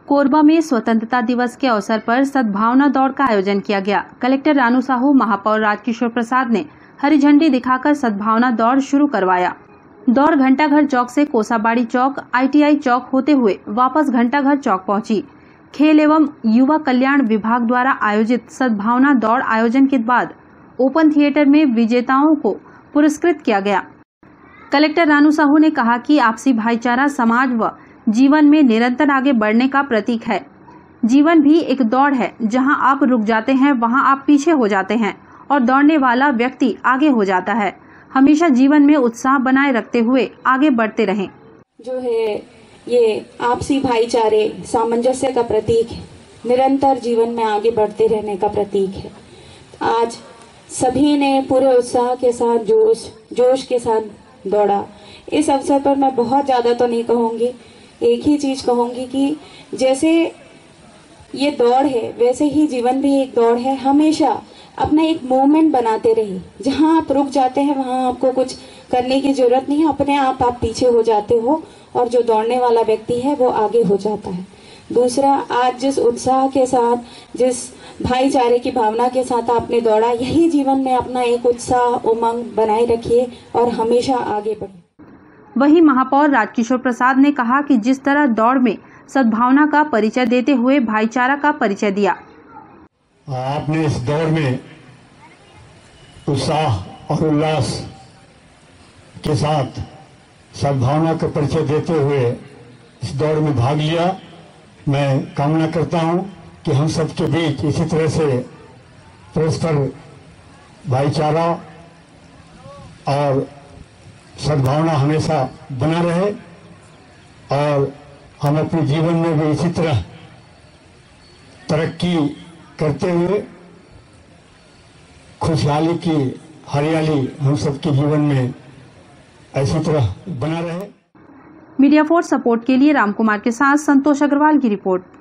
कोरबा में स्वतंत्रता दिवस के अवसर पर सद्भावना दौड़ का आयोजन किया गया। कलेक्टर रानू साहू, महापौर राजकिशोर प्रसाद ने हरी झंडी दिखाकर सद्भावना दौड़ शुरू करवाया। दौड़ घंटाघर चौक से कोसाबाड़ी चौक, ITI चौक होते हुए वापस घंटाघर चौक पहुंची। खेल एवं युवा कल्याण विभाग द्वारा आयोजित सद्भावना दौड़ आयोजन के बाद ओपन थिएटर में विजेताओं को पुरस्कृत किया गया। कलेक्टर रानू साहू ने कहा कि आपसी भाईचारा समाज व जीवन में निरंतर आगे बढ़ने का प्रतीक है। जीवन भी एक दौड़ है, जहां आप रुक जाते हैं वहां आप पीछे हो जाते हैं और दौड़ने वाला व्यक्ति आगे हो जाता है। हमेशा जीवन में उत्साह बनाए रखते हुए आगे बढ़ते रहें। जो है ये आपसी भाईचारे सामंजस्य का प्रतीक है, निरंतर जीवन में आगे बढ़ते रहने का प्रतीक है। आज सभी ने पूरे उत्साह के साथ जोश के साथ दौड़ा। इस अवसर पर मैं बहुत ज्यादा तो नहीं कहूंगी, एक ही चीज कहूंगी कि जैसे ये दौड़ है वैसे ही जीवन भी एक दौड़ है। हमेशा अपना एक मूवमेंट बनाते रहिए। जहां आप रुक जाते हैं वहां आपको कुछ करने की जरूरत नहीं है, अपने आप पीछे हो जाते हो और जो दौड़ने वाला व्यक्ति है वो आगे हो जाता है। दूसरा, आज जिस उत्साह के साथ, जिस भाईचारे की भावना के साथ आपने दौड़ा, यही जीवन में अपना एक उत्साह, उमंग बनाए रखिए और हमेशा आगे बढ़िए। वहीं महापौर राजकिशोर प्रसाद ने कहा कि जिस तरह दौड़ में सद्भावना का परिचय देते हुए भाईचारा का परिचय दिया। आपने इस दौड़ में उत्साह और उल्लास के साथ सद्भावना का परिचय देते हुए इस दौड़ में भाग लिया। मैं कामना करता हूं कि हम सबके बीच इसी तरह से परस्पर भाईचारा और सद्भावना हमेशा बना रहे और हम अपने जीवन में भी इसी तरह तरक्की करते हुए खुशहाली की हरियाली हम सबके जीवन में ऐसी तरह बना रहे। मीडिया फोर्स सपोर्ट के लिए रामकुमार के साथ संतोष अग्रवाल की रिपोर्ट।